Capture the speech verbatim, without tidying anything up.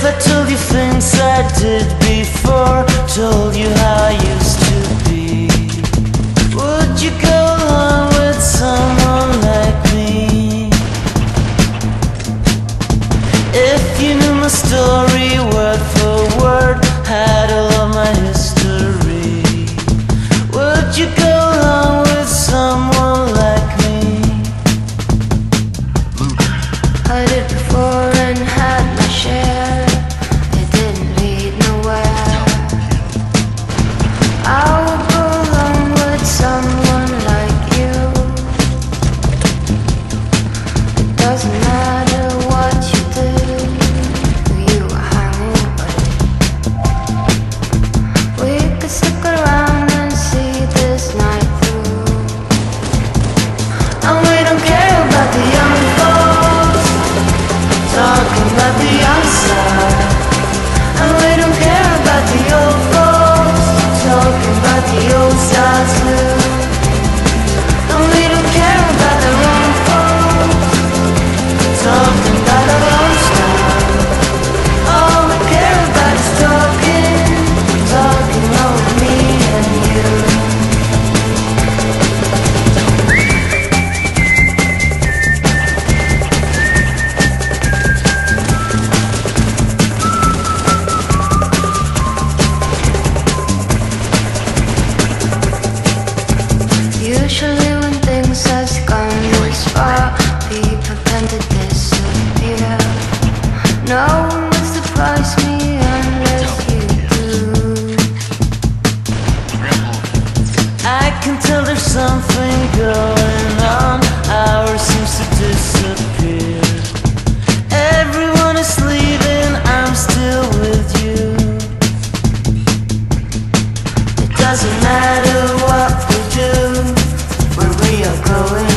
If I told you things I did before, told you how I used to be, would you go along with someone like me? If you knew my story word for word, had all of my history, would you go along with someone like me? I did before and had my share. It didn't lead nowhere. I would go along with someone like you. It doesn't matter what you do, who you are hanging with. We could stick around and see this night through. And we don't care about the young folks talking about the outside, and we don't care about the old folks talking about the old styles too. And we don't care about the wrong folks talking about our own style. All we care about is talking, talking over me and you. Usually when things has gone this far, people tend to disappear. No one will surprise me unless you do. I can tell there's something going on. Ours seems to disappear. Everyone is leaving, I'm still with you. It doesn't matter what we do, where we are going.